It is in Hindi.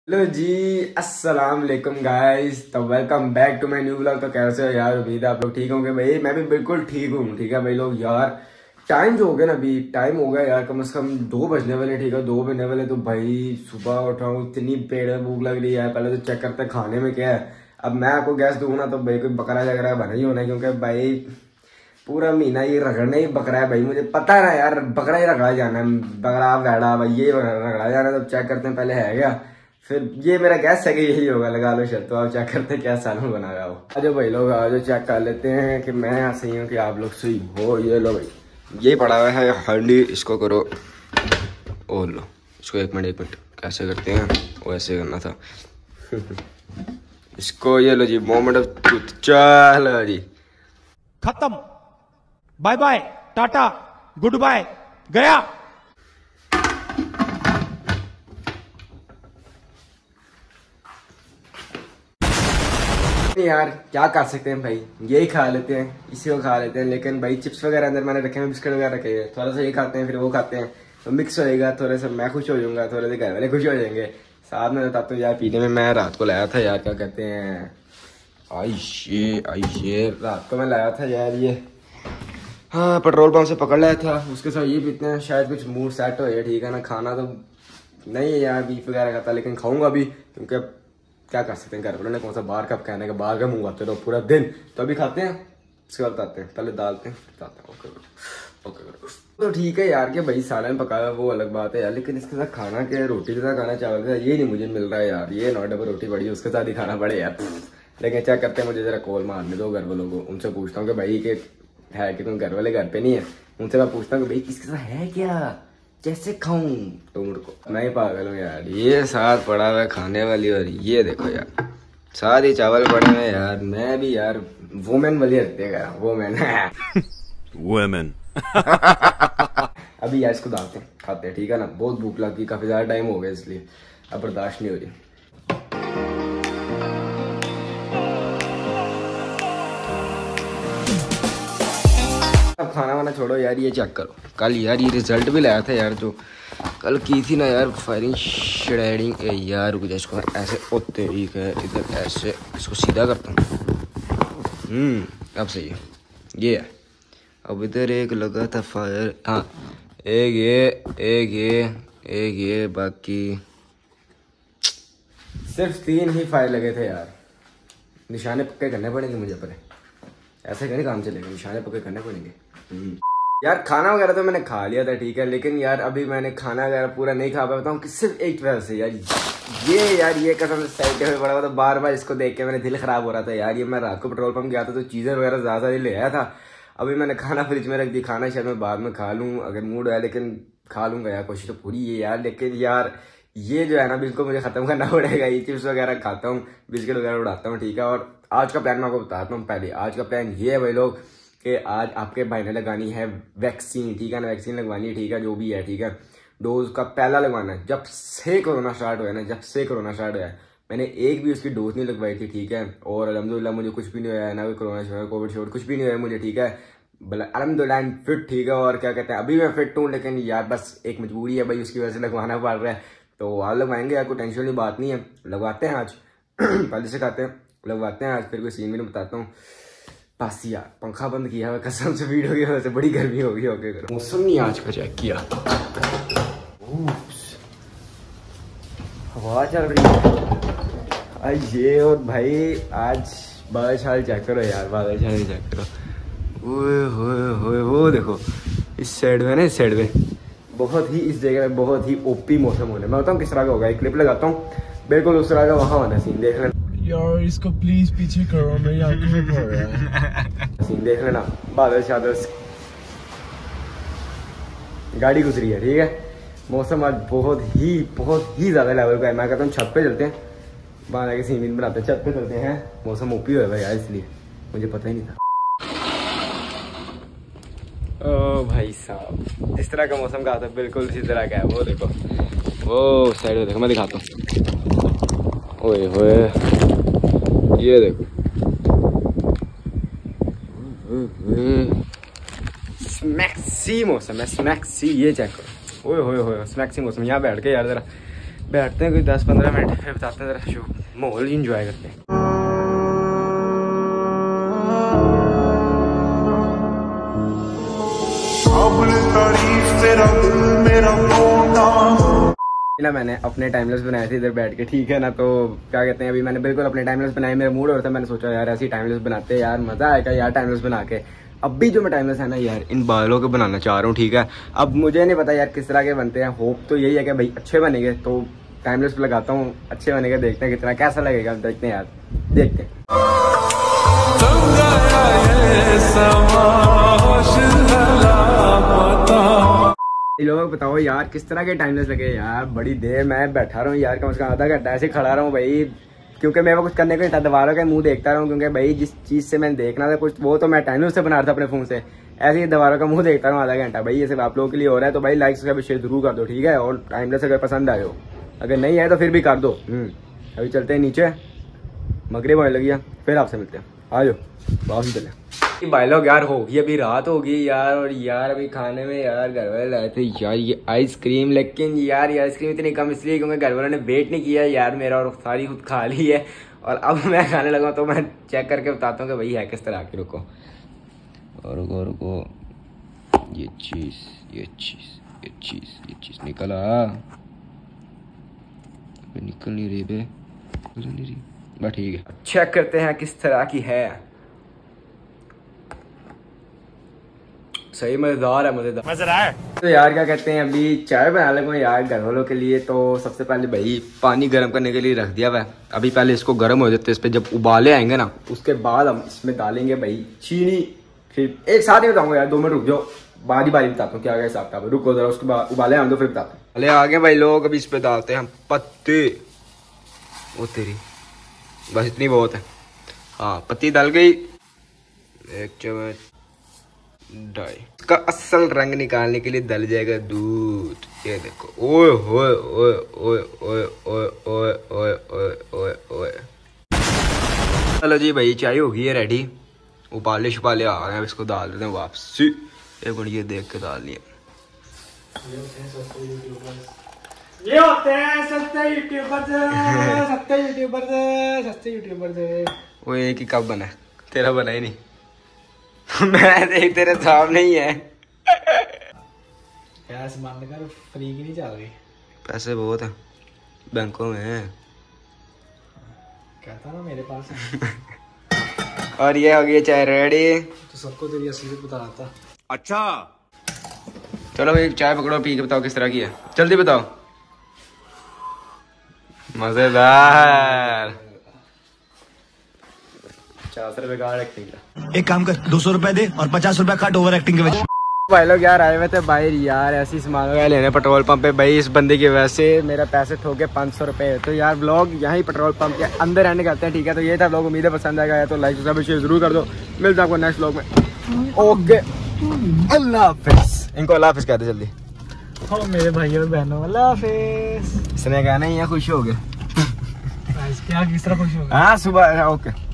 हेलो जी, अस्सलाम वालेकुम गाइस। तो welcome back to my new blog. तो कैसे हो यार? उम्मीद है आप लोग ठीक होंगे। भाई मैं भी बिल्कुल ठीक हूँ। ठीक है भाई लोग, यार टाइम जो हो गया ना, अभी टाइम हो गया यार कम से कम 2 बजने वाले। ठीक है 2 बजने वाले। तो भाई सुबह उठा हूँ, इतनी पेट में भूख लग रही है। पहले तो चेक करते हैं खाने में क्या है। अब मैं आपको गैस दूंगा ना तो भाई कोई बकरा वगैरह बना ही होना है, क्योंकि भाई पूरा महीना ये रगड़ना ही बकरा है। भाई मुझे पता है ना यार, बकरा ही रगड़ा जाना है। बकरा वेड़ा भाई ये रगड़ा जाना है। तो चेक करते हैं पहले है क्या। फिर ये मेरा गैस है कि यही होगा, लगा लो शर्त। तो आप चेक करते हैं क्या सालन बना रहा हो। आज भाई लोग आज चेक कर लेते हैं कि मैं यहाँ सही हूँ कि आप लोग सही हो। ये लो भाई, ये पड़ा हुआ है हांडी, इसको करो। और लो इसको, एक मिनट कैसे करते हैं वो ऐसे करना था। इसको ये लो जी, मोमेंट ऑफ ट्रूथ। चलो जी खत्म, bye bye, tata, goodbye, गया। यार क्या कर सकते हैं भाई, यही खा लेते हैं, इसी को खा लेते हैं। लेकिन भाई चिप्स वगैरह अंदर मैंने रखे हैं, बिस्किट वगैरह रखे हैं। थोड़ा सा ये खाते हैं फिर वो खाते हैं, तो मिक्स होएगा। थोड़ा सा मैं खुश हो जाऊंगा, थोड़े से घर वाले खुश हो जाएंगे। साथ में बताता हूँ यार, पीने में मैं रात को लाया था यार, क्या कहते हैं, आइशे रात को मैं लाया था यार ये, हाँ पेट्रोल पंप से पकड़ लाया था। उसके साथ ये पीते हैं, शायद कुछ मूड सेट हो जाए। ठीक है ना, खाना तो नहीं है यार बीफ वगैरह खाता, लेकिन खाऊंगा भी, क्योंकि क्या कर सकते हैं, घर वालों ने कौन सा बाहर का कहने का, बाहर का मंगवाते रहो पूरा दिन। तो अभी खाते हैं, इसके बाद बताते हैं, पहले डालते हैं बताते हैं। ओके तो ठीक है यार कि भाई सालन पकाया वो अलग बात है यार, लेकिन इसके साथ खाना क्या है, रोटी के साथ खाना, चावल के साथ, ये नहीं मुझे मिल रहा है यार। ये 9 डबल रोटी पड़ी है, उसके साथ ही खाना पड़े यार। लेकिन क्या करते हैं, मुझे जरा कॉल मारने दो घर वालों को, उनसे पूछता हूँ कि भाई के है कि तुम घर वाले घर पे नहीं है। उनसे मैं पूछता हूँ कि भाई किसके साथ है क्या, कैसे खाऊं। तो मुझको मैं ही पागल हूँ यार, ये साथ पड़ा हुआ है खाने वाली, और ये देखो यार साथ ही चावल पड़े हुए यार। मैं भी यार वुमेन वाली हत्या कर रहा हूँ, वुमेन। अभी यार इसको डालते हैं, खाते हैं। ठीक है ना, बहुत भूख लगी, काफी ज्यादा टाइम हो गया, इसलिए अब बर्दाश्त नहीं हो रही। अब खाना वाना छोड़ो यार, ये चेक करो। कल यार ये रिजल्ट भी लाया था यार, जो कल की थी ना यार, फायरिंग शेडिंग यार। रुक जा, इसको ऐसे होते ठीक है, इधर ऐसे इसको सीधा करता हूँ। अब सही है, ये है। अब इधर एक लगा था फायर, हाँ एक ये बाकी सिर्फ 3 ही फायर लगे थे यार। निशाने पक्के करने पड़ेंगे मुझे, पर ऐसे नहीं काम चलेगा, निशाने पक्के करने पड़ेंगे। यार खाना वगैरह तो मैंने खा लिया था, ठीक है, लेकिन यार अभी मैंने खाना वगैरह पूरा नहीं खा पाया। बताऊँ कि सिर्फ एक वजह से यार, ये कसम साइड में पड़ा हुआ था, बार बार इसको देख के मेरे दिल खराब हो रहा था यार। ये मैं रात को पेट्रोल पंप गया था तो चीजें वगैरह ज्यादा ही ले आया था। अभी मैंने खाना फ्रिज में रख दी, खाना शायद मैं बाद में खा लूँ अगर मूड है, लेकिन खा लूंगा यार, कोशिश तो पूरी है यार। लेकिन यार ये जो है ना, बिल्कुल मुझे खत्म करना पड़ेगा। ये चिप्स वगैरह खाता हूँ, बिस्किट वगैरह उड़ाता हूँ, ठीक है। और आज का प्लान मैं आपको बताता हूँ। पहले आज का प्लान ये है भाई लोग कि आज आपके भाई ने लगानी है वैक्सीन, ठीक है ना, वैक्सीन लगवानी है, ठीक है, जो भी है, ठीक है। डोज का पहला लगवाना है, जब से कोरोना स्टार्ट हुआ है। मैंने एक भी उसकी डोज नहीं लगवाई थी, ठीक है। और अल्हम्दुलिल्लाह मुझे कुछ भी नहीं हुआ है, ना कोई कोरोना कोविड शोविड कुछ भी नहीं हुआ है मुझे, ठीक है। अल्हम्दुलिल्लाह फिट, ठीक है। और क्या कहते हैं, अभी मैं फिट हूँ, लेकिन यार बस एक मजबूरी है भाई, उसकी वजह से लगवाना पड़ रहा है। तो आज लगवाएंगे यार, कोई टेंशन वाली बात नहीं है, लगवाते हैं आज। पहले से खाते हैं, लगवाते हैं आज, फिर कोई सीन भी नहीं बताता हूँ। बस यार पंखा बंद किया हुआ, कसम से वीडियो की वजह से बड़ी गर्मी हो गई। ओके करो, मौसम नहीं आज का चेक किया, हवा चल रही है आज ये। और भाई आज बादल छाल चेक करो यार, बादल छाल चेक करो। ओए वो देखो इस साइड में ना, इस साइड में बहुत ही, इस जगह में बहुत ही ओपी मौसम होने। मैं बताऊँ किस तरह का होगा, एक क्लिप लगाता हूँ, बिल्कुल उस तरह का वहाँ होना सीन, देख लेना यार। इसको प्लीज पीछे करो, मेरी आंखों में पड़ रहा है। सीन देख लेना, बादल शादल, गाड़ी गुजरी है, ठीक है। मौसम आज बहुत ही ज्यादा लेवल का है। मैं कहता हूँ छत पे चलते हैं, वहां जाके सीन बनाते हैं, छत पे चलते हैं। मौसम ओपी हुआ है यार, इसलिए मुझे पता ही नहीं था। ओ भाई साहब, इस तरह का मौसम का था, बिल्कुल इसी तरह का है। वो देखो, वो साइड में देखो, मैं दिखाता हूँ। ओए होए, ये देखो, स्मैक्सी मौसम है, स्मैक्सी, ये चेक करो। ओए होए स्मैक्सी मौसम। यहाँ बैठ के यार जरा बैठते हैं कोई 10-15 मिनट, फिर बताते हैं जरा शो माहौल इंजॉय करते हैं। ना मैंने अपने टाइमलेस बनाए थे इधर बैठ के, ठीक है ना। तो क्या कहते हैं, अभी मैंने बिल्कुल अपने टाइमलेस बनाए, मेरा मूड हो रहा था, मैंने सोचा यार ऐसी टाइमलेस बनाते हैं यार, मजा आएगा यार टाइमलेस बना के। अब भी जो मैं टाइमलेस है ना यार, इन बालों के बनाना चाह रहा हूँ, ठीक है। अब मुझे नहीं पता यार किस तरह के बनते हैं, होप तो यही है कि भाई अच्छे बनेंगे। तो टाइमलेस लगाता हूँ, अच्छे बनेंगे, देखते हैं कितना कैसा लगेगा, देखते हैं यार, देखते हैं। लोगों को बताओ यार किस तरह के टाइमलेस लगे यार। बड़ी देर मैं बैठा रहा हूँ यार, कम से कम आधा घंटा ऐसे खड़ा रहा हूँ भाई, क्योंकि मैं कुछ करने को नहीं था, दीवारों का मुंह देखता रहा हूँ। क्योंकि भाई जिस चीज से मैंने देखना था कुछ, वो तो मैं टाइमलेस से बना रहा था अपने फोन से, ऐसे ही दीवारों का मुंह देखता रहा हूँ आधा घंटा। भाई ये सिर्फ आप लोगों के लिए हो रहा है, तो भाई लाइक सब्सक्राइब शेयर जरूर कर दो, ठीक है। और टाइमलेस अगर पसंद आए हो, अगर नहीं आए तो फिर भी कर दो। अभी चलते हैं नीचे, मगरिब होने लगी है, फिर आपसे मिलते हैं, आ जाओ वापस चले। भाई लोग यार हो गई, अभी रात हो गई यार, और यार अभी खाने में यार घर वाले लाए थे यार ये आइसक्रीम। लेकिन यार ये आइसक्रीम इतनी कम इसलिए क्योंकि घर वालों ने वेट नहीं किया यार मेरा, और सारी खुद खा ली है। और अब मैं खाने लगा, तो मैं चेक करके बताता हूँ कि भाई है किस तरह की। रुको और रुको, ये चीज निकला, निकल नहीं रही बे, बस ठीक है। चेक करते हैं किस तरह की है, सही मजेदार है, मजेदार है। तो यार क्या कहते हैं, अभी चाय बना लगा यार घर वालों के लिए। तो सबसे पहले भाई पानी गर्म करने के लिए रख दिया हुआ है, अभी पहले इसको गर्म हो जाते हैं। इस पे जब उबाले आएंगे ना, उसके बाद हम इसमें डालेंगे भाई चीनी। फिर एक साथ ही बताऊंगा यार, 2 मिनट रुक जाओ, बारी बताता हूँ क्या क्या हिसाब किताब। रुको जरा, उसके बाद उबाले आने दो फिर बताता हूँ। अरे आगे भाई लोग, अभी इस पे डालते हैं हम पत्ते। ओ तेरी, बस इतनी बहुत है। हाँ पत्ती डाल गई, 1 चम्मच डाई। इसका असल रंग निकालने के लिए डल जाएगा दूध। ये देखो, ओए होए ओए ओए ओए ओए ओए ओए ओए ओए ओए। चलो जी भाई चाय हो गई है रेडी, उबाले छुपाले आ गए, इसको डाल देते हैं वापसी। एक मिनट ये देख के डाल लिया। ये होते हैं सस्ते यूट्यूबर्स। वो एक ही कब बना, तेरा बना ही नहीं। मैं देख तेरे सामने ही है। गैस बंद कर, फ्री की नहीं चल रही। पैसे बहुत हैं बैंकों में, कहता ना मेरे पास है। और ये हो गई चाय रेडी। तो सबको तेरी असलियत बता रहा था। अच्छा चलो भाई चाय पकड़ो, पी के बताओ किस तरह की है, जल्दी बताओ। मजेदार। 50 रुपए का एक्टिंग का। एक काम कर, 200 रुपए दे और 50 रुपए काट ओवर एक्टिंग के वजह। भाई लोग यार आए हुए थे बाहर यार, ऐसी सामान वगैरह लेने पेट्रोल पंप पे। भाई इस बंदे की वजह से मेरा पैसे ठोके 500 रुपए। तो यार ब्लॉग यहीं पेट्रोल पंप के अंदर एंड करते हैं, ठीक है। तो ये था ब्लॉग, उम्मीद है पसंद आएगा, तो लाइक सब्सक्राइब शेयर जरूर कर दो। मिलता हूँ आपको नेक्स्ट ब्लॉग में। ओके अल्लाह हाफिज। इनको अल्लाह हाफिज कहते जल्दी। हो मेरे भाइयों और बहनों, अल्लाह हाफिज। इसने कहना ही है, खुश हो गए क्या, किस तरह खुश हो गए? हाँ सुबह, ओके।